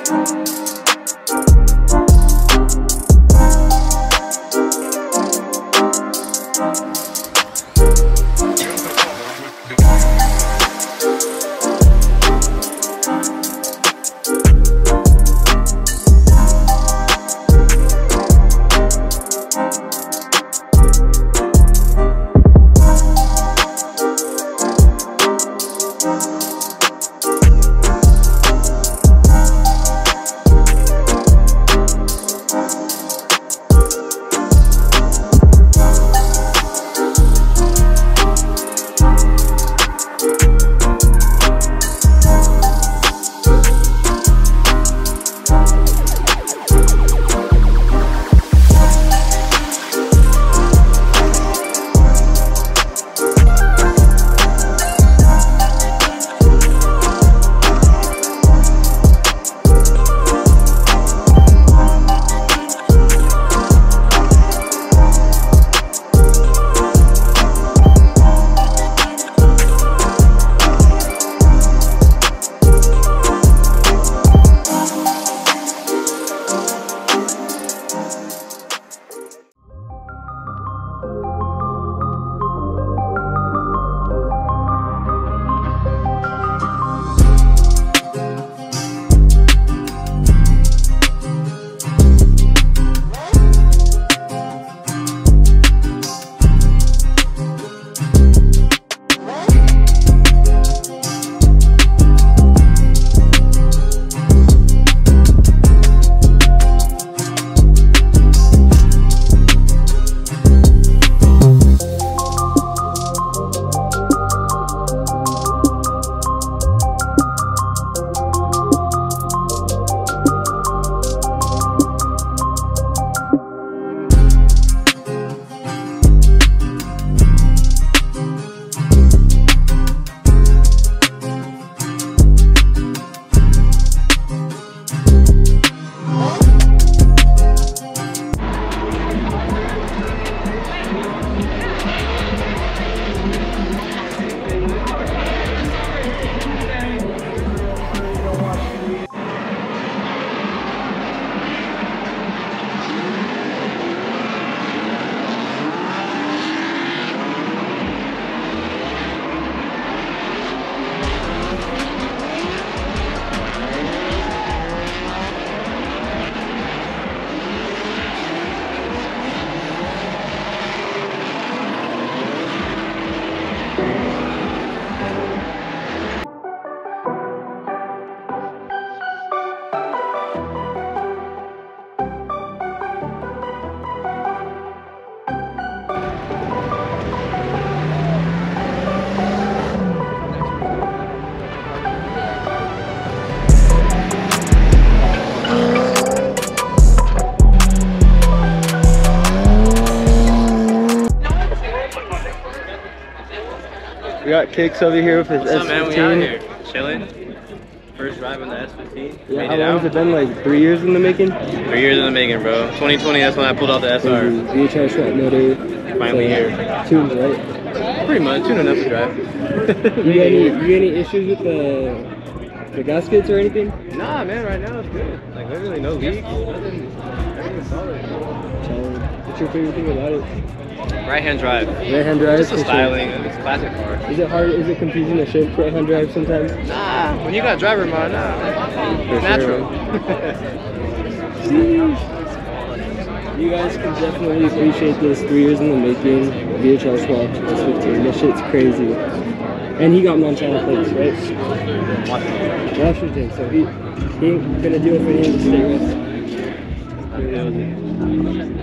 We got Kicks over here with his S15. What's up, man? We out here chilling. First drive on the S15. Yeah, how long has it been? Like 3 years in the making? 3 years in the making, bro. 2020, that's when I pulled out the SR. VHS shot motor. Finally here. Tuned, right? Pretty much, tuning enough to drive. you got any issues with the gaskets or anything? Nah, man, right now it's good. Like literally no leaks, nothing. Everything's solid. What's your favorite thing about it? Right-hand drive. Right-hand drive? Just the styling. It's a classic car. Is it hard? Is it confusing to shift right-hand drive sometimes? Nah, when you got driver mode, it's natural. You guys can definitely appreciate this. 3 years in the making. VHL swap S15. This shit's crazy. And he got Montana plates, right? Washington. So he ain't gonna do it for him to stay with.